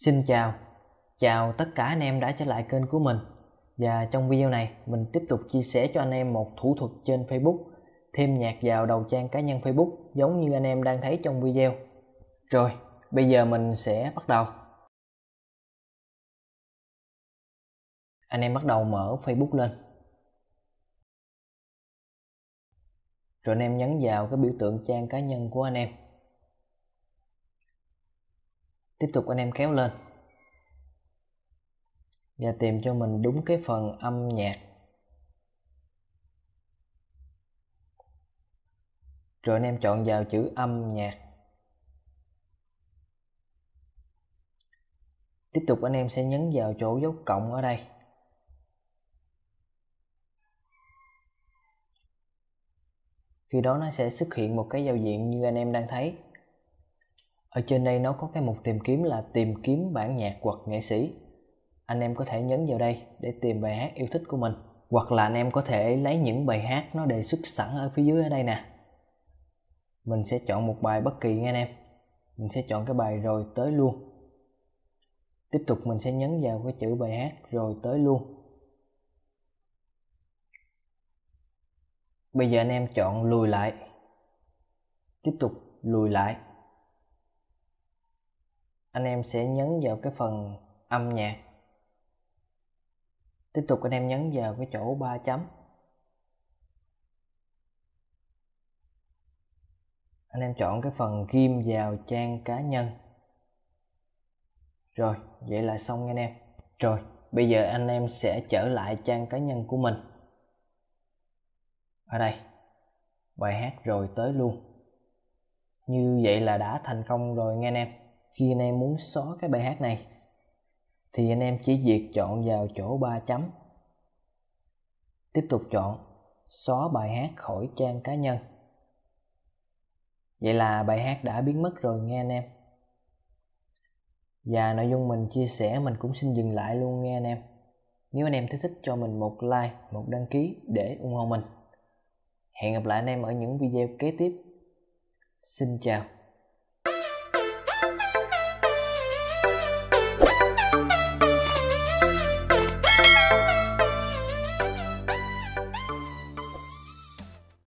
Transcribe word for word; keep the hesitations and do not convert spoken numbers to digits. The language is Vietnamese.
Xin chào, chào tất cả anh em đã trở lại kênh của mình. Và trong video này mình tiếp tục chia sẻ cho anh em một thủ thuật trên Facebook, thêm nhạc vào đầu trang cá nhân Facebook giống như anh em đang thấy trong video. Rồi, bây giờ mình sẽ bắt đầu. Anh em bắt đầu mở Facebook lên. Rồi anh em nhấn vào cái biểu tượng trang cá nhân của anh em. Tiếp tục anh em kéo lên và tìm cho mình đúng cái phần âm nhạc. Rồi anh em chọn vào chữ âm nhạc. Tiếp tục anh em sẽ nhấn vào chỗ dấu cộng ở đây. Khi đó nó sẽ xuất hiện một cái giao diện như anh em đang thấy. Ở trên đây nó có cái mục tìm kiếm là tìm kiếm bản nhạc hoặc nghệ sĩ. Anh em có thể nhấn vào đây để tìm bài hát yêu thích của mình. Hoặc là anh em có thể lấy những bài hát nó đề xuất sẵn ở phía dưới ở đây nè. Mình sẽ chọn một bài bất kỳ nha anh em. Mình sẽ chọn cái bài Rồi Tới Luôn. Tiếp tục mình sẽ nhấn vào cái chữ bài hát Rồi Tới Luôn. Bây giờ anh em chọn lùi lại. Tiếp tục lùi lại. Anh em sẽ nhấn vào cái phần âm nhạc. Tiếp tục anh em nhấn vào cái chỗ ba chấm. Anh em chọn cái phần ghim vào trang cá nhân. Rồi, vậy là xong nha anh em. Rồi, bây giờ anh em sẽ trở lại trang cá nhân của mình. Ở đây, bài hát Rồi Tới Luôn. Như vậy là đã thành công rồi nha anh em. Khi anh em muốn xóa cái bài hát này thì anh em chỉ việc chọn vào chỗ ba chấm. Tiếp tục chọn xóa bài hát khỏi trang cá nhân. Vậy là bài hát đã biến mất rồi nghe anh em. Và nội dung mình chia sẻ mình cũng xin dừng lại luôn nghe anh em. Nếu anh em thấy thích cho mình một like, một đăng ký để ủng hộ mình. Hẹn gặp lại anh em ở những video kế tiếp. Xin chào.